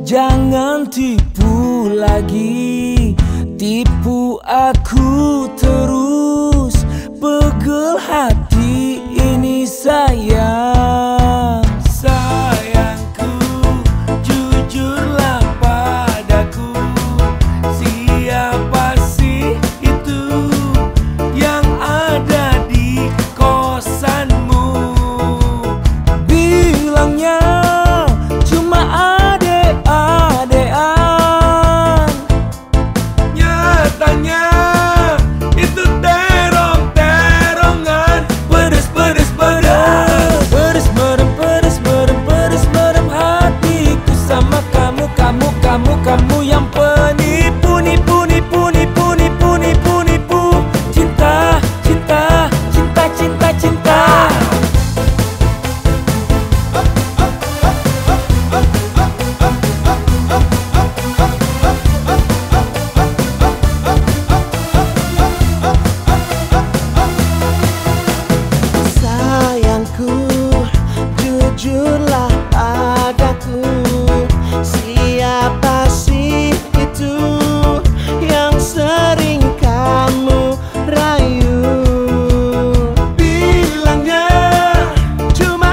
Jangan tipu lagi, tipu aku terus. Pegel hati ini sayang. Sayangku, jujurlah padaku. Siapa sih itu yang ada di kosanmu? Bilangnya cuma adek-adekan. Nyatanya itu terong-terongan. Pedes, pedes, pedes. Pedes merem, pedes merem, pedes merem hatiku sama kamu, kamu, kamu, kamu yang penipu, nipu, nipu, nipu, nipu, nipu, nipu. Cinta, cinta, cinta, cinta, cinta. Sayangku, jujurlah padaku. Siapa sih itu yang sering kamu rayu? Bilangnya cuma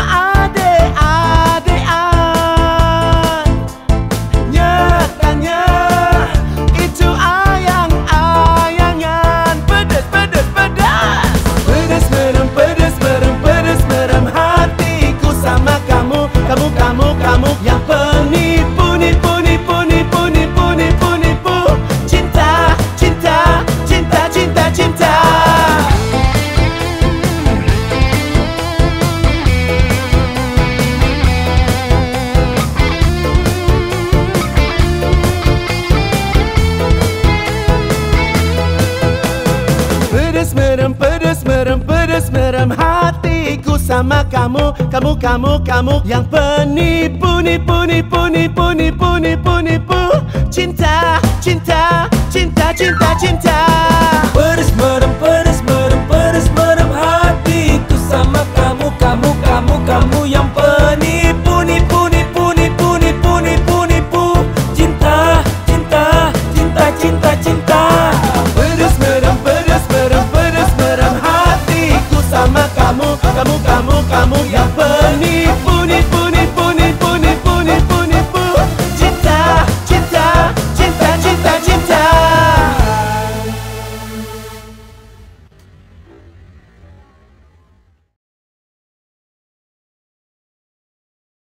adek-adekan. Nyatanya itu ayang-ayangan. Pedes, pedes, pedas. Pedes merem, pedes merem, pedes merem hatiku sama kamu, kamu, kamu, kamu yang penipu, nipu, nipu, nipu, nipu, nipu, nipu. Cinta, cinta, cinta, cinta, cinta. Pedes merem, pedes merem, pedes merem hatiku sama kamu, kamu, kamu, kamu yang penipu, nipu, nipu, nipu, nipu, nipu, nipu. Cinta, cinta, cinta, cinta, cinta. Pedes merem,